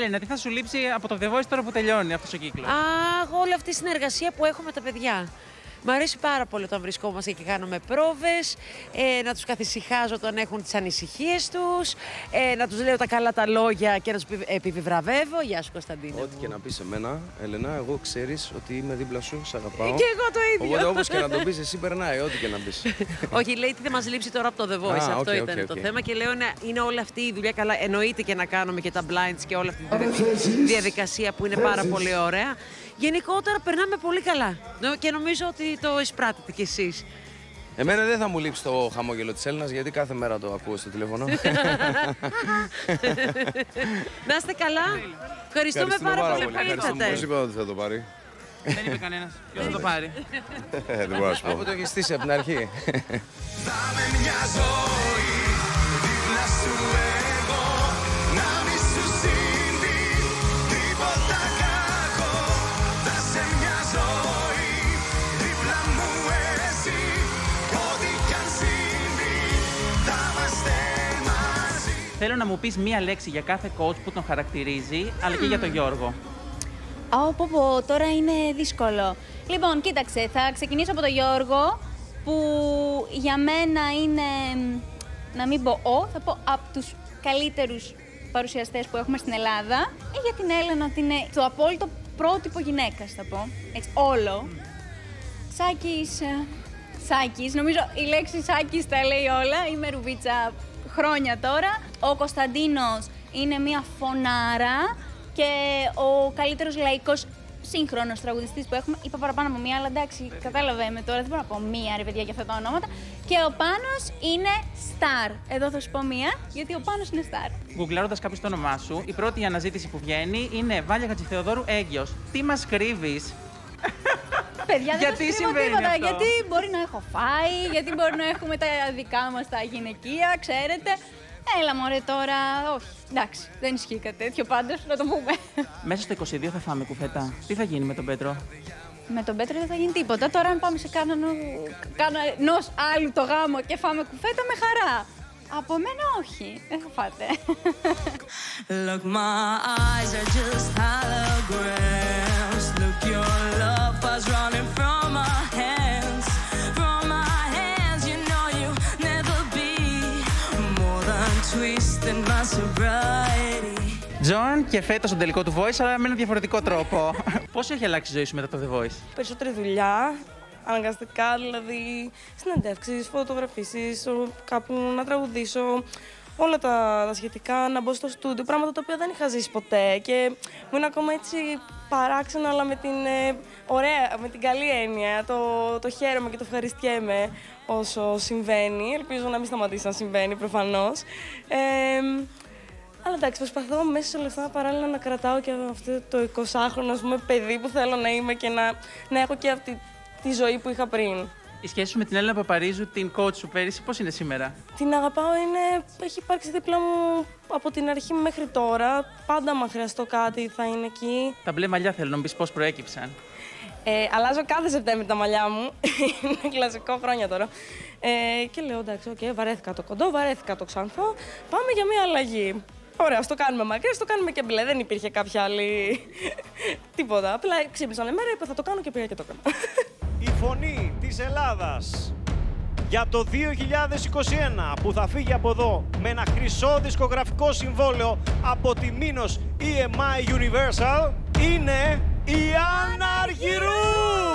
Έλενα, τι θα σου λείψει από το The Voice τώρα που τελειώνει αυτός ο κύκλος? Όλη αυτή η συνεργασία που έχω με τα παιδιά. Μ' αρέσει πάρα πολύ όταν βρισκόμαστε και κάνουμε πρόβες, να τους καθησυχάζω όταν έχουν τις ανησυχίες τους, να τους λέω τα καλά τα λόγια και να τους επιβραβεύω. Γεια σου, Κωνσταντίνα. Ό,τι και να πεις σε μένα, Έλενα, εγώ ξέρεις ότι είμαι δίπλα σου, σ' αγαπάω. Και εγώ το ίδιο. Οπότε όπως και να το πεις, εσύ περνάει, ό,τι και να πεις. Όχι, λέει τι δεν μας λείψει τώρα από το The Voice. Αυτό ήταν το θέμα και λέω είναι όλη αυτή η δουλειά. Καλά, εννοείται και να κάνουμε και τα blinds και όλη αυτή τη διαδικασία που είναι πάρα πολύ ωραία. Γενικότερα περνάμε πολύ καλά και νομίζω ότι το εισπράτετε κι εσείς. Εμένα δεν θα μου λείψει το χαμόγελο της Έλληνας, γιατί κάθε μέρα το ακούω στο τηλέφωνο. Να είστε καλά. Ευχαριστούμε πάρα πολύ που ήρθατε. Πώς είπα ότι θα το πάρει? Δεν είπε κανένας. Ποιος θα το πάρει? Δεν μπορώ να σου πω. Αφού το έχεις στήσει από την αρχή. Θέλω να μου πεις μία λέξη για κάθε coach που τον χαρακτηρίζει, αλλά και για τον Γιώργο. Τώρα είναι δύσκολο. Λοιπόν, κοίταξε, θα ξεκινήσω από τον Γιώργο, που για μένα είναι, να μην πω θα πω από τους καλύτερους παρουσιαστές που έχουμε στην Ελλάδα. Για την Έλενα ότι είναι το απόλυτο πρότυπο γυναίκας, θα πω. Έτσι, όλο. Σάκης, νομίζω η λέξη Σάκης τα λέει όλα. Είμαι ρουβίτσα χρόνια τώρα. Ο Κωνσταντίνος είναι μια φωνάρα και ο καλύτερος λαϊκός σύγχρονος τραγουδιστής που έχουμε. Είπα παραπάνω από μία, αλλά εντάξει, κατάλαβε με τώρα, δεν μπορώ να πω μία ρε παιδιά για αυτά τα ονόματα. Και ο Πάνος είναι star. Εδώ θα σου πω μία, γιατί ο Πάνος είναι star. Γκουγκλάροντας κάποιος το όνομά σου, η πρώτη αναζήτηση που βγαίνει είναι Βάλια Χατζηθεοδόρου έγκυος. Τι μας κρύβεις? Παιδιά, δεν Γιατί σας κρύβω συμβαίνει τίποτα, αυτό? γιατί μπορεί να έχω φάει, γιατί μπορεί να έχουμε τα δικά μας τα γυναικεία, ξέρετε. Έλα μωρέ τώρα, όχι, εντάξει, δεν ισχύει κάτι τέτοιο πάντως, να το πούμε. Μέσα στο 22 θα φάμε κουφέτα. Τι θα γίνει με τον Πέτρο? Με τον Πέτρο δεν θα γίνει τίποτα. Τώρα αν πάμε σε κανένας άλλου το γάμο και φάμε κουφέτα, με χαρά. Από μένα όχι, δεν θα φάτε. Look, my eyes are just holograms. Look, your love was running from my hands. From my hands, you know you'll never be more than twisting my sobriety. Τζον και φέτος στον τελικό του Voice, αλλά με ένα διαφορετικό τρόπο. Πώς έχει αλλάξει η ζωή σου μετά το The Voice? Περισσότερη δουλειά, αναγκαστικά, δηλαδή συνεντεύξεις, φωτογραφίσεις, κάπου να τραγουδήσω, όλα τα σχετικά, να μπω στο στούντιο, πράγματα τα οποία δεν είχα ζήσει ποτέ και μου είναι ακόμα έτσι παράξενα, αλλά με την ωραία, με την καλή έννοια, το χαίρομαι και το ευχαριστιέμαι όσο συμβαίνει, ελπίζω να μην σταματήσει να συμβαίνει προφανώς. Αλλά εντάξει, προσπαθώ μέσα σε όλα αυτά παράλληλα να κρατάω και αυτό το 20χρονο παιδί που θέλω να είμαι και να έχω και αυτή τη ζωή που είχα πριν. Η σχέση σου με την Έλενα Παπαρίζου, την coach σου πέρυσι, πώς είναι σήμερα? Την αγαπάω, έχει υπάρξει δίπλα μου από την αρχή μέχρι τώρα. Πάντα, άμα χρειαστώ κάτι, θα είναι εκεί. Τα μπλε μαλλιά θέλω να μου πεις πώς προέκυψαν. Αλλάζω κάθε Σεπτέμβρη τα μαλλιά μου. Είναι κλασικό, χρόνια τώρα. Και λέω εντάξει, βαρέθηκα το κοντό, βαρέθηκα το ξανθό. Πάμε για μια αλλαγή. Ωραία, ας το κάνουμε μακρύ, ας το κάνουμε και μπλε. Δεν υπήρχε κάποια άλλη. Τίποτα. Απλά ξύπνησα μια μέρα, είπα θα το κάνω και πήγα και το έκανα. Η φωνή της Ελλάδας για το 2021 που θα φύγει από εδώ με ένα χρυσό δισκογραφικό συμβόλαιο από τη Minos EMI Universal είναι η Άννα Αργυρού!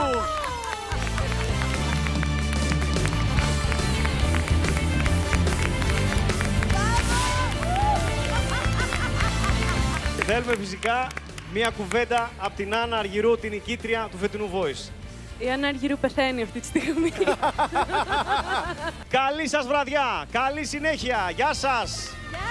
Θέλουμε φυσικά μία κουβέντα από την Άννα Αργυρού, την νικήτρια του φετινού Voice. Η Άννα Αργυρού πεθαίνει αυτή τη στιγμή. Καλή σας βραδιά, καλή συνέχεια, γεια σας!